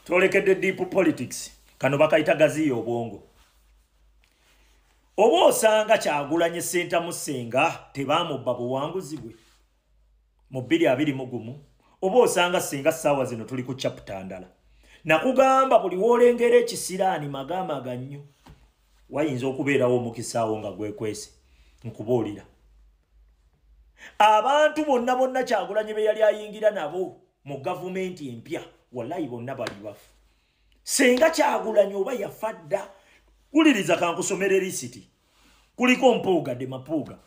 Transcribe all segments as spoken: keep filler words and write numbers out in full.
Tolekedde deep politics. Kano bakaita gaziyo obwongo. Obo osanga Kyagulanyi Ssenta Musenga tebamubba buwanguzi bwe. Mu bbiri abiri mu gumu. Obo osanga singa ssaawa zino tuli ku chapter ndala. Nakugamba buli wolengera ekisiraani magamaga nnyo. Wayinza okubeerawo omukisaawo nga gwekwese. Nkubuulira. Abantu bonna bonna Kyagulanyi be yali ayingira nabo mu gavumenti empya. Wallahi bonna bali bafu. Senga Kyagulanyi oba yafadda. Uliriza kankusomere risiti. Kuliko Mpuuga de Mapuuga.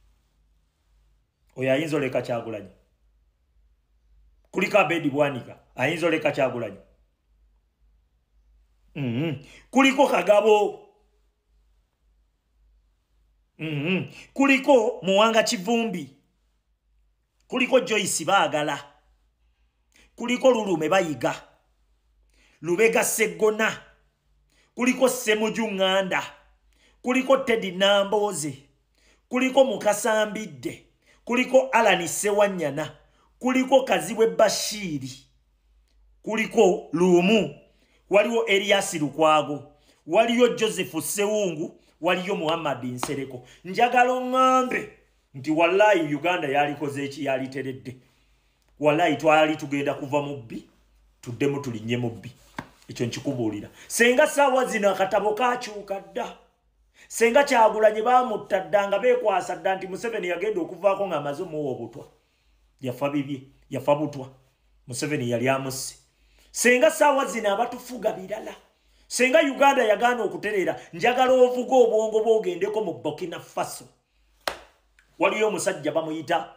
Oyo ayinza oleka Kyagulanyi. Kuliko Abedi Bwanika. Ayinza oleka Kyagulanyi. Mm-hmm. Kuliko Kagabo. Mm-hmm. Kuliko Muwanga Kivumbi. Kuliko Joyce Baagala. Kuliko Lulume Bayiga. Lubega Segona. Kuliko Semuju Nganda. Kuliko Teddy Namboze. Kuliko Mukasambidde. Kuliko Alani Sewanyana. Kuliko Kazibwe Bashiri. Kuliko Lumu. Waliwo Elias Lukwago. Waliyo Joseph Sewungu. Waliyo Muhammad Nsereko. Njagalo ngambe. Nti wallahi Uganda yalikoze eki yaliteredde. Wallahi twali tugenda kuva mubbi. Tuddemu tulinye mubbi. Ekyo nkikubuulira. Senga ssaawa zino akatabo kakyuka dda. Senga Kyagulanyi bamutta dda nga beekwasa dda nti Museveni yagenda okuvaako ng'amaze omuwa obutwa. Yafa bibye, yafa butwa. Museveni yali amusse. Senga ssaawa zino abatufuga birala. Senga Uganda yagaana okutereera, njagala ovuga obwongo bwogendeko mu Burkina Faso. Waliyo omusajja bamuyita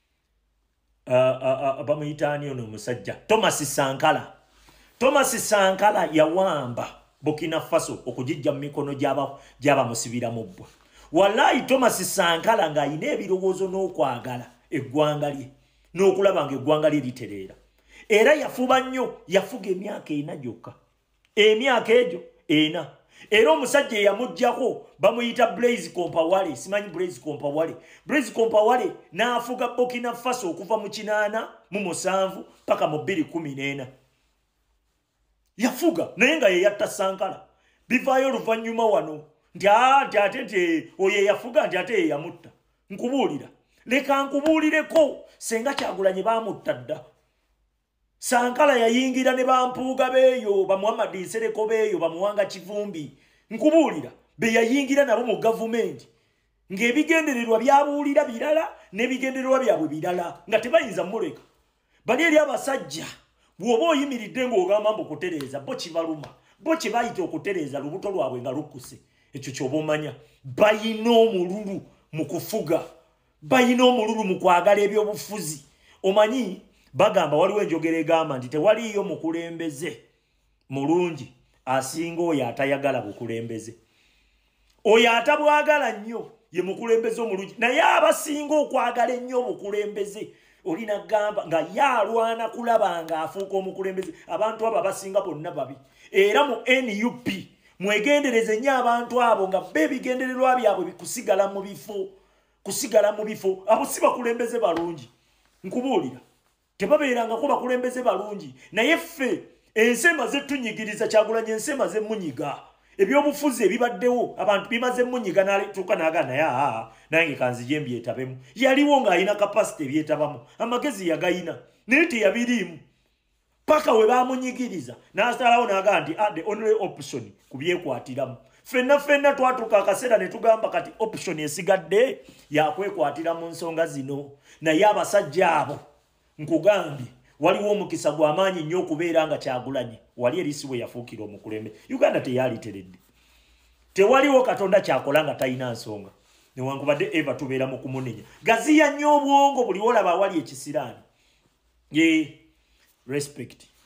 uh, uh, uh, bamuyita ani ono omusajja Thomas Sankara. Thomas Sankara yawamba Burkina Faso okujijja mu mikono gy'aba gy'aba musibira mu bbwa. Wallahi Thomas Sankara ng'ayina ebirowoozo n'okwagala eggwanga lye n'okulaba ng'eggwanga lye litereera. Era yafuba nnyo, yafuga emyaka ena gyokka. Emyaka egyo ena. Era omusajja eyamuggyako bamuyita Blaise Compaoré. Simanyi Blaise Compaoré. Blaise Compaoré n'afuga Burkina Faso okuva mu kinaana mu musanvu paka mu bbiri kumi n'ena. Yafuga naye nga ye yatta Sankara. Bivaayo oluvannyuma wano nti nti ate nti oyo yafuga nti ate ye yamutta. Nkubuulira. Leka nkubuulireko senga Kyagulanyi bamutta dda. Sankara yayingira ne bampuuga beeyo ba Muhammad Nsereko beeyo ba Muwanga Kivumbi. Nkubuulira be yayingira nabo mu gavumenti. Ng'ebigendererwa byabuulira birala n'ebigendererwa byabwe birala nga tebayinza muleka. Bali eri abasajja bw'oba oyimiridde ng'ogamba mbu kutereeza bo kibaluma. Bo kye bayita okutereeza lubuto lwabwe nga lukkuse. Ekyo ky'oba omanya. Bayina omululu mu kufuga. Bayina omululu mu kwagala ebyobufuzi. Omanyi bagamba waliwo enjogera egamba nti tewaliyo mukulembeze mulungi asinga oyo atayagala bukulembeze. Oyo atabwagala nnyo ye mukulembeze omulungi. Naye abasinga okwagala ennyo obukulembeze olina gamba nga yalwana kulaba nga afuuka omukulembeze. Abantu abo abasinga bonna babi. Era mu N U P mwegendereze nnyo abantu abo nga beebigendererwa byabwe bikusigala mu bifo. Kusigala mu bifo. Abo si bakulembeze balungi. Nkubuulira. Tebabeeranga ko bakulembeze balungi. Naye ffe ensema zetunyigiriza Kyagulanyi ensema zemunyiga. Ebyobufuzi ebibaddewo abantu bimaze munyiga n'aletuuka n'agana ya nange kanzije mbyetabemu. Yaliwo ng'alina capacity ebyetabamu. Amagezi yagayina. Naye teyabiriimu. Paka we bamunyigiriza. N'asalawo n'aga nti the only option kubyekwatiramu. Fenna fenna twatuuka akaseera ne tugamba kati option esigadde yakwekwatira mu nsonga zino. Naye abasajja abo nkugambye waliwo omukisa gw'amaanyi nnyo okubeera nga Kyagulanyi wali erisi bwe yafuukira omukulembe. Uganda teyaliteredde. Tewaliwo Katonda kyakola nga talina nsonga. Newankubadde eva tubeera mu kumunenya. Gaziya nnyo obwongo buli olaba awali ekisiraani. Ye respect.